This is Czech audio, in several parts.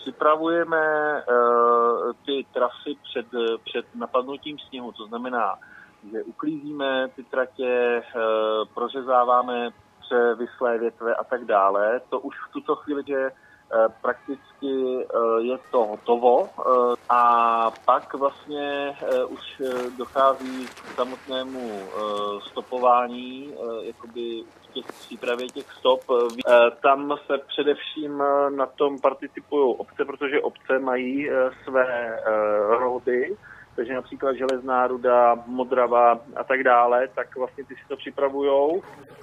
připravujeme ty trasy před napadnutím sněhu, to znamená, že uklízíme ty tratě, prořezáváme převislé větve a tak dále. To už v tuto chvíli, že prakticky je to hotovo a pak vlastně už dochází k samotnému stopování, jakoby v těch přípravě těch stop. Tam se především na tom participují obce, protože obce mají své rody, takže například Železná Ruda, Modrava a tak dále, tak vlastně ty si to připravujou.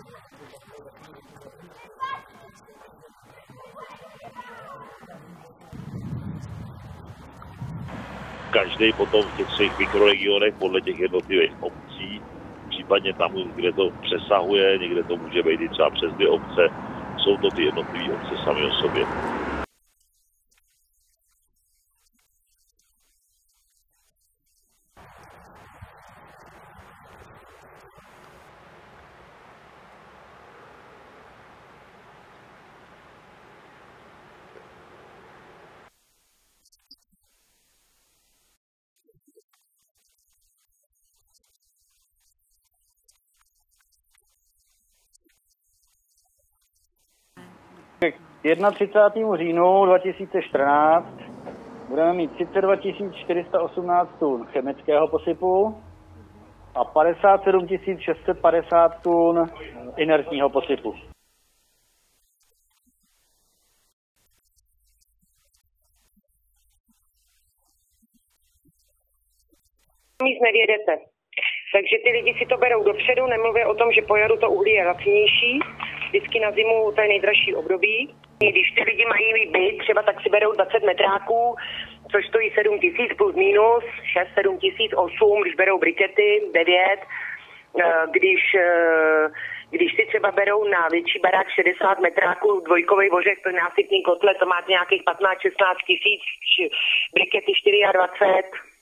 Každý potom v těch třech mikroregionech podle těch jednotlivých obcí, případně tam, kde to přesahuje, někde to může být i třeba přes 2 obce, jsou to ty jednotlivé obce sami o sobě. K 31. říjnu 2014 budeme mít 32 418 tun chemického posypu a 57 650 tun inertního posypu. Nic nevědete. Takže ty lidi si to berou dopředu, nemluví o tom, že po jaru to uhlí je lacinější. Vždycky na zimu to je nejdražší období. Když ty lidi mají byt, třeba tak si berou 20 metráků, což stojí 7 000 plus minus, 6-7 tisíc, 8, když berou brikety, 9. Když si třeba berou na větší barák 60 metráků, dvojkový vožek, to násypný kotle, to máte nějakých 15-16 tisíc, brikety 24.